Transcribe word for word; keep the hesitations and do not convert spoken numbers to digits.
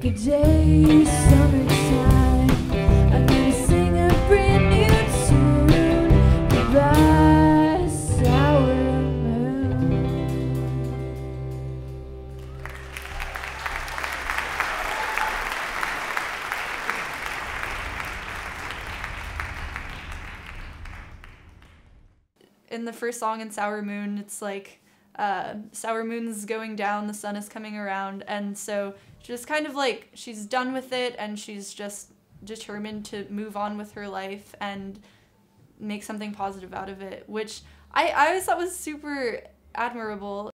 Windy day, summertime, I'm gonna sing a brand new tune. Goodbye, sour moon. In the first song in Sour Moon, it's like uh, Sour Moon's going down, the sun is coming around, and so just kind of like she's done with it and she's just determined to move on with her life and make something positive out of it, which I, I always thought was super admirable